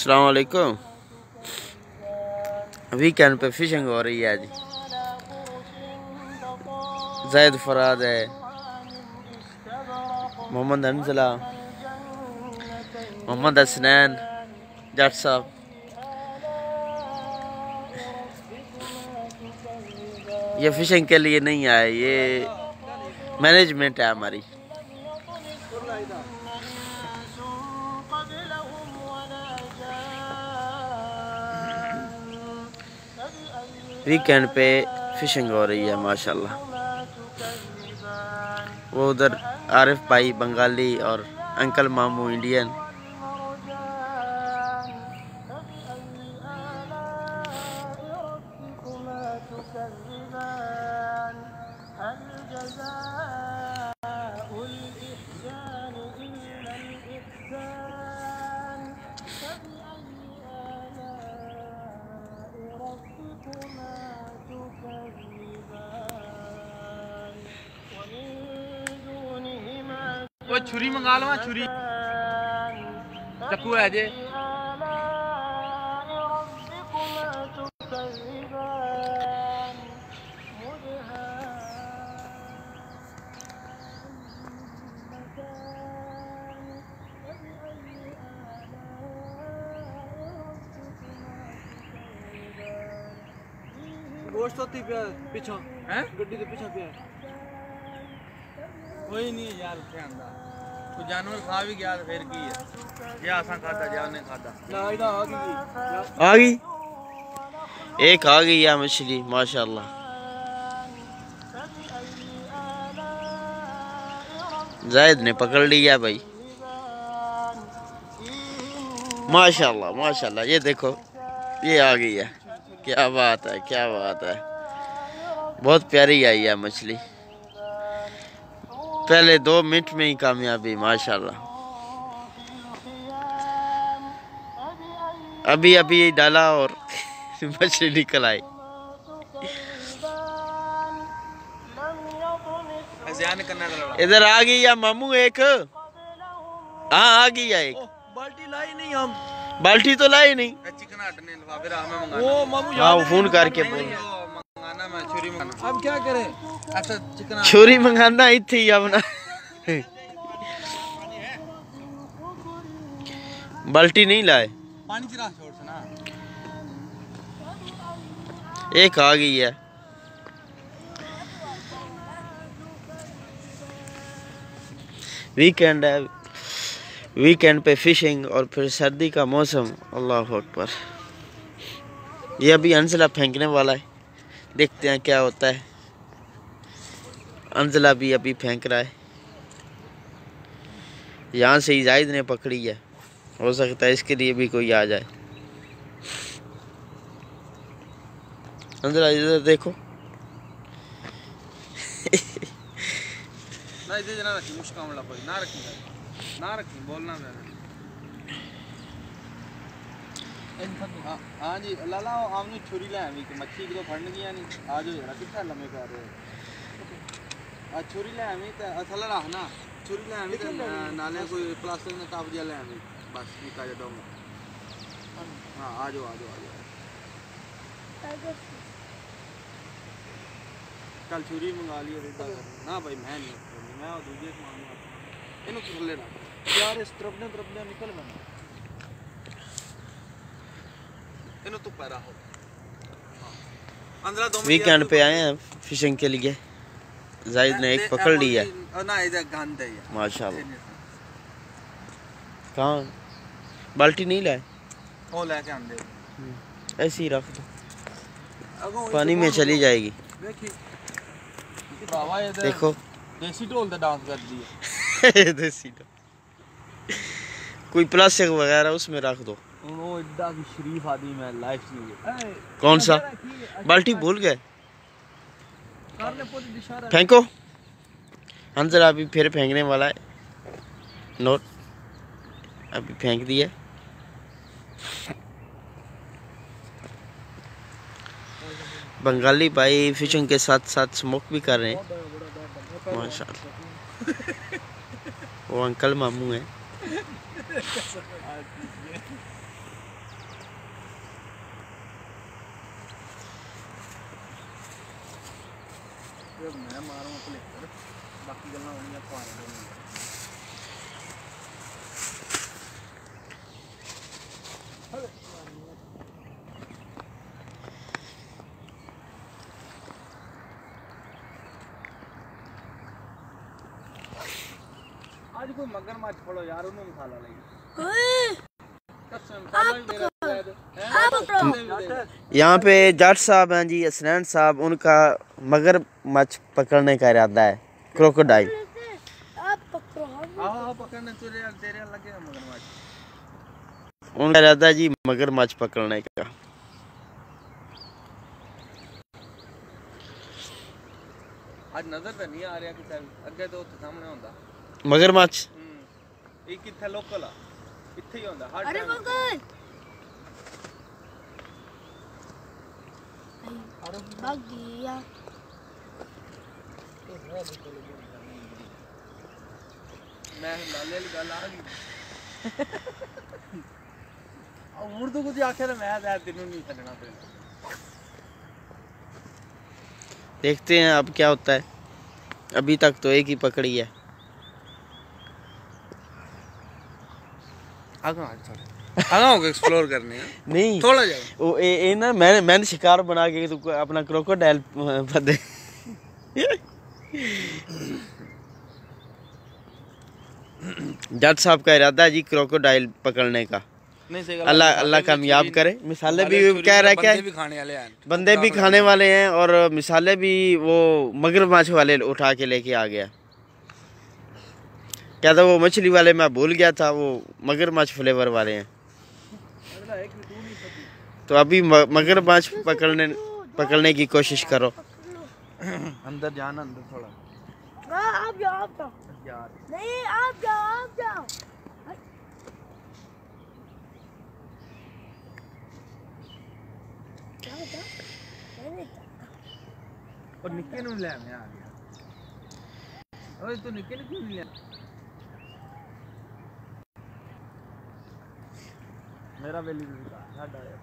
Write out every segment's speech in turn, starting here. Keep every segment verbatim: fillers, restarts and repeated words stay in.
अस्सलाम वालेकुम। वीकेंड पे फिशिंग हो रही है जी। ज़ैद फराद है, मोहम्मद अंजला, मोहम्मद हसनैन जट साहब। ये फिशिंग के लिए नहीं आए, ये मैनेजमेंट है हमारी। वीकेंड पे फिशिंग हो रही है माशाल्लाह। वो उधर आरिफ भाई बंगाली और अंकल मामू इंडियन। वो छुरी मंगा लो, छुरी चक्कू है जे। गोश्त होती पे पीछा हैं गड्डी के पीछा पे कोई नहीं यार उठे आंदा कोई जानवर खा भी गया तो फिर की है। ये आसा खाता जा ने खाता ना इधर आ गई आ गई, एक आ गई है मछली माशाल्लाह। ज़ैद ने पकड़ लिया भाई माशाल्लाह माशाल्लाह। ये देखो ये आ गई है, क्या बात है क्या बात है। बहुत प्यारी आई है मछली, पहले दो मिनट में ही कामयाबी माशाल्लाह। अभी अभी डाला और मछली निकल आई। इधर आ गई या मामू एक, हाँ आ गई है एक। बाल्टी लाई नहीं हम, बाल्टी तो लाई नहीं। वो मामू हाँ फोन करके बोल, अब क्या करें। अच्छा चिकन छुरी मंगाना ही थी अपना। बाल्टी नहीं लाए, पानी चिरा छोड़ से ना। एक आ गई है। वीकेंड है, वीकेंड पे फिशिंग और फिर सर्दी का मौसम। अल्लाह अकबर। ये अभी अंजला फेंकने वाला है, देखते हैं क्या होता है। अंजला भी अभी फेंक रहा है, यहाँ से ही जाहिद ने पकड़ी है, हो सकता है इसके लिए भी कोई आ जाए। अंजला इधर देखो। ना इधर जना रखी मुश्किल वाला कोई ना रखी ना रखी बोलना मैं। हाँ हाँ जी लाला आमने छुरी ले आवी कि मच्छी को फड़न गया नहीं। आ जाओ जरा कितना लम्बे कर रहे हो। आ छुरी ले आवी तो असल रहा ना, छुरी ले आवी तो नाले कोई प्लास्टिक में काप दिया ले आवी बस निकाल दो। हाँ आ जाओ आ जाओ आ जाओ। कल छुरी मंगा लियो ना भाई, मैं नहीं मैं और दूसरे को मांगूंगा इन्हों थल्ले रख यार इस तरफ ने तरफ ने निकल गया इन्हों तो पैरा हो। अंदर दो वीकेंड पे आए हैं फिशिंग के लिए। जाहिद ने एक पकड़ ली है ना, इधर गंद है माशाल्लाह। कहाँ बाल्टी नहीं लाए, वो लेके आंदे ऐसे ही रख दो, पानी में चली जाएगी। बाबा ये देखो देसी ढोल पे डांस कर दिए। देसी ढोल कोई प्लास्टिक वगैरह उसमें रख दो। वो इतना की शरीफ आदमी मैं लाइफ नहीं। कौन सा बाल्टी भूल गए, फेंको। अंजला अभी फिर फेंकने वाला है, नोट अभी फेंक दिया। बंगाली भाई फिशिंग के साथ साथ स्मोक भी कर रहे हैं माशाल्लाह। वो अंकल मामू हैं। मैं मारूंगा प्लेटर बाकी गल्लां होणियां पाने नहीं आज कोई मगरमच्छ पड़ो यार उन्होंने मसाला लगी यहाँ पे जट साहब हैं जी, असनैन साहब, उनका मगरमच्छ पकड़ने का इरादा है, क्रोकोडाइल। उनका इरादा है जी मगरमच्छ पकड़ने का। आज नजर तो नहीं आ रहा कि अगे तो सामने होता मगरमच्छ एक किथे लोकल आ इथे ही होंदा हर अरे टाइम मगर अरे भाग गया मैं लाले वाली गल आ गई और उर्दू कुछ आखे तो मैं यार तेनू नहीं छड़ना फिर देखते हैं अब क्या होता है। अभी तक तो एक ही पकड़ी है। आगा आगा होगा एक्सप्लोर करने हैं नहीं थोड़ा जगह वो ए, ए ना मैंने मैंने शिकार बना के तो अपना क्रोकोडाइल फदे जट साहब का इरादा है जी क्रोकोडाइल पकड़ने का। नहीं सही अल्लाह अल्लाह कामयाब करे। मिसाले भी कह रहा है क्या, बंदे भी खाने वाले हैं बंदे भी खाने वाले हैं और मिसाले भी वो मगरमच्छ वाले उठा के लेके आ गया। क्या था वो मछली वाले, मैं भूल गया था, वो मगरमच्छ फ्लेवर वाले हैं। तो अभी मगरमच्छ पकड़ने पकड़ने की कोशिश करो। अंदर जाना अंदर थोड़ा आप जाओ आप जाओ यार नहीं आप जाओ आप जाओ और निक्के नु ले मैं आ गया। ओए तू निक्के नु क्यों नहीं ले? मेरा वेली भी का साडा यार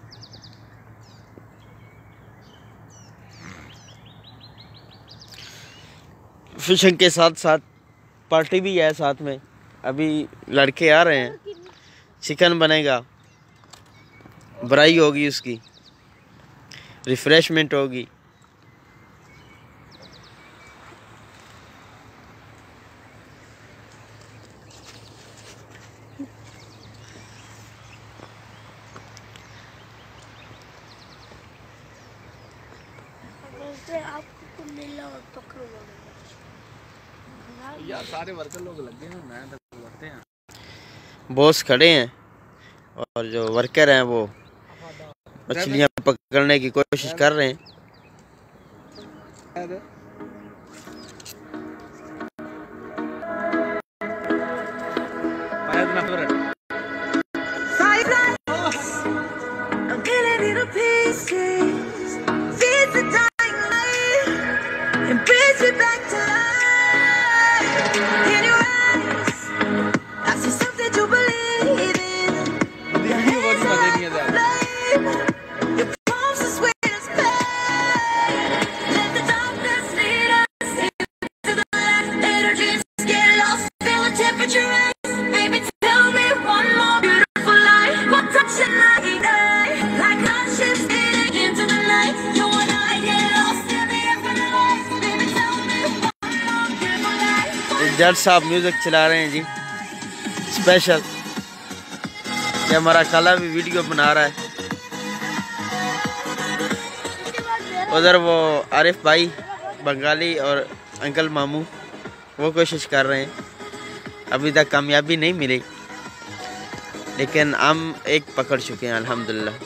फिशिंग के साथ साथ पार्टी भी है साथ में। अभी लड़के आ रहे हैं, चिकन बनेगा, ब्राई होगी, उसकी रिफ्रेशमेंट होगी। आपको मिला और पकड़ो यार सारे वर्कर लोग लगे हैं मैं तो करते हैं। बॉस खड़े हैं और जो वर्कर हैं वो मछलियां पकड़ने की कोशिश कर रहे हैं। जज साहब म्यूजिक चला रहे हैं जी स्पेशल। ये हमारा काला भी वीडियो बना रहा है। उधर वो आरिफ भाई बंगाली और अंकल मामू वो कोशिश कर रहे हैं। अभी तक कामयाबी नहीं मिली, लेकिन हम एक पकड़ चुके हैं अल्हम्दुलिल्लाह।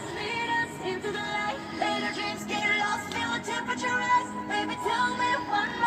Baby, tell me one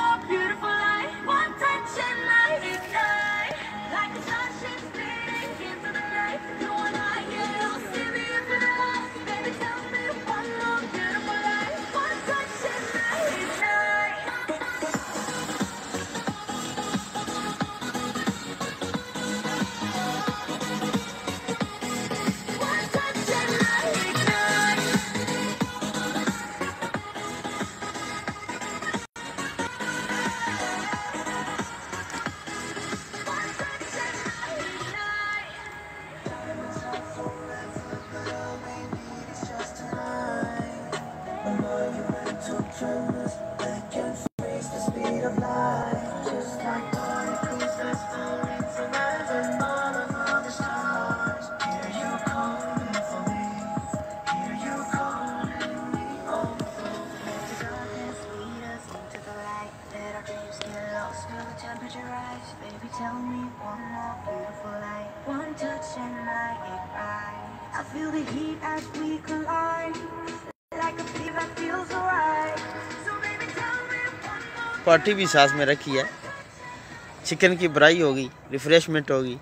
I feel the heat as we collide, like a fever that feels alright. So baby tell me one more. Party भी साथ में रखी है, चिकन की ब्राई होगी, रिफ्रेशमेंट होगी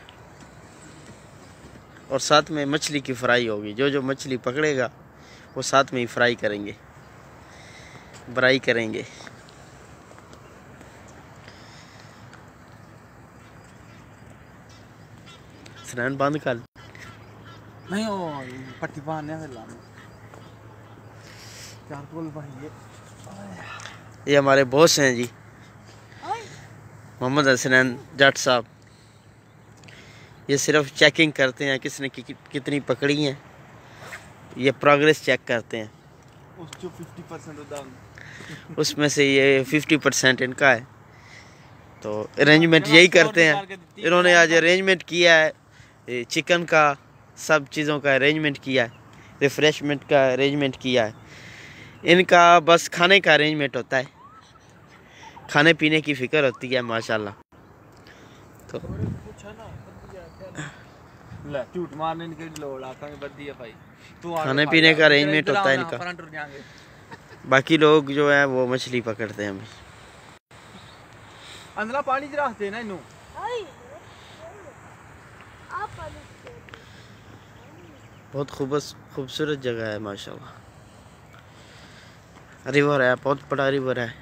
और साथ में मछली की फ्राई होगी। जो जो मछली पकड़ेगा वो साथ में ही फ्राई करेंगे, ब्राई करेंगे। स्नान बंद कर नहीं वो पट्टी बांधने फिर लाने चारकोल भाई। ये ये हमारे बॉस हैं जी, मोहम्मद हसनैन जट साहब। ये सिर्फ चेकिंग करते हैं किसने कि, कि, कितनी पकड़ी हैं, ये प्रोग्रेस चेक करते हैं। उस जो फिफ्टी परसेंट उदाहरण उसमें से ये फिफ्टी परसेंट इनका है। तो अरेंजमेंट यही करते हैं। इन्होंने आज अरेंजमेंट किया है, चिकन का सब चीज़ों का अरेंजमेंट किया है, रिफ़्रेशमेंट का अरेंजमेंट किया है। इनका बस खाने का अरेंजमेंट होता है, खाने पीने की फ़िक्र होती है माशाल्लाह। तो ले झूठ मारने की लोड़ आता है बद्दी है भाई। तू खाने पीने का अरेंजमेंट होता है इनका। बाकी लोग जो है वो मछली पकड़ते हैं। हमें अंदला पानी च रखते ना इनू। बहुत खूबस खूबसूरत जगह है माशाल्लाह। रिवर है, बहुत बड़ा रिवर है।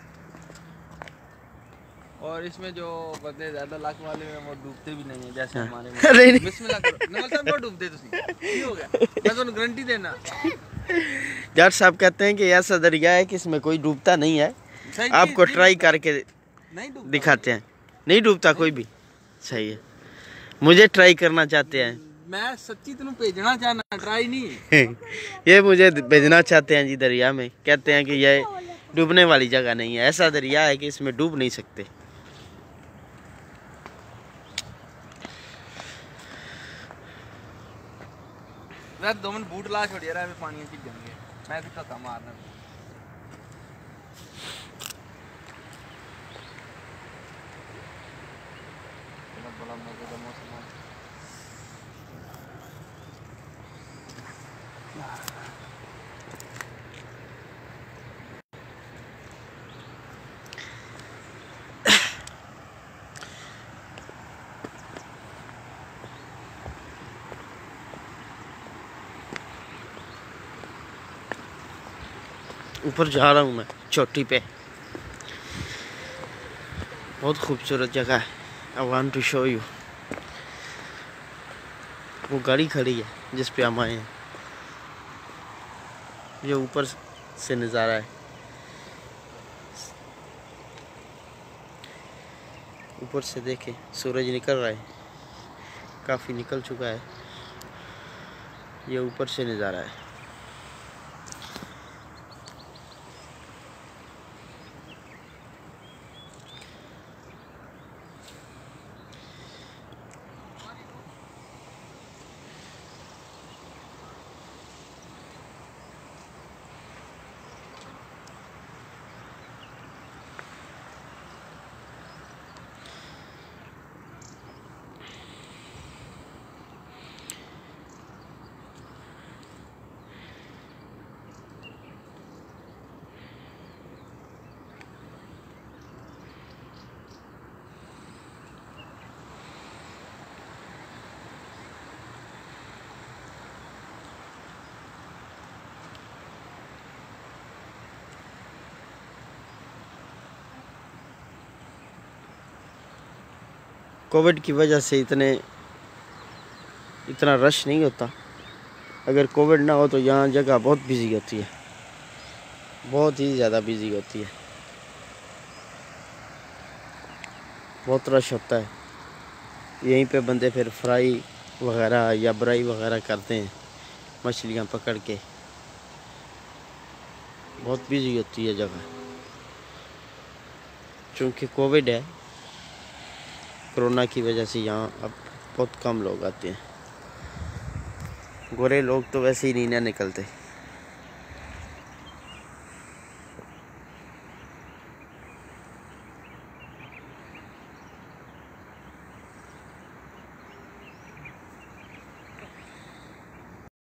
और इसमें जो बंदे ज्यादा लाख वाले हैं वो डूबते भी नहीं है जैसे हाँ। हमारे नहीं, नहीं। बिस्मिल्लाह करो नमल साहब वो डूबते तुसी की हो गया मैं तो गारंटी देना। जट साहब कहते हैं कि ऐसा दरिया है कि इसमें कोई डूबता नहीं है। सही आपको चीज़, ट्राई करके नहीं डूबता दिखाते हैं। नहीं डूबता कोई भी। सही है, मुझे ट्राई करना चाहते हैं। मैं सच्ची तेनू भेजना चाहना, ट्राई नहीं। ये मुझे भेजना चाहते हैं जी दरिया में। कहते हैं कि ये डूबने वाली जगह नहीं है, ऐसा दरिया है कि इसमें डूब नहीं सकते। मैं दो मिनट बूट ला छोड़ यार पानी में जाएंगे मैं तो धक्का मारना। बड़ा मजे का मौसम है। ऊपर जा रहा हूँ मैं चोटी पे। बहुत खूबसूरत जगह है। I want to show you. वो गाड़ी खड़ी है जिस पे हम आए हैं। ये ऊपर से नज़ारा है। ऊपर से देखें सूरज निकल रहा है, काफ़ी निकल चुका है। ये ऊपर से नज़ारा है। कोविड की वजह से इतने इतना रश नहीं होता। अगर कोविड ना हो तो यहाँ जगह बहुत बिजी होती है, बहुत ही ज़्यादा बिजी होती है, बहुत रश होता है। यहीं पे बंदे फिर फ्राई वगैरह या ब्राई वगैरह करते हैं मछलियाँ पकड़ के। बहुत बिजी होती है जगह, चूँकि कोविड है, कोरोना की वजह से यहाँ अब बहुत कम लोग आते हैं। गोरे लोग तो वैसे ही नहीं ना निकलते।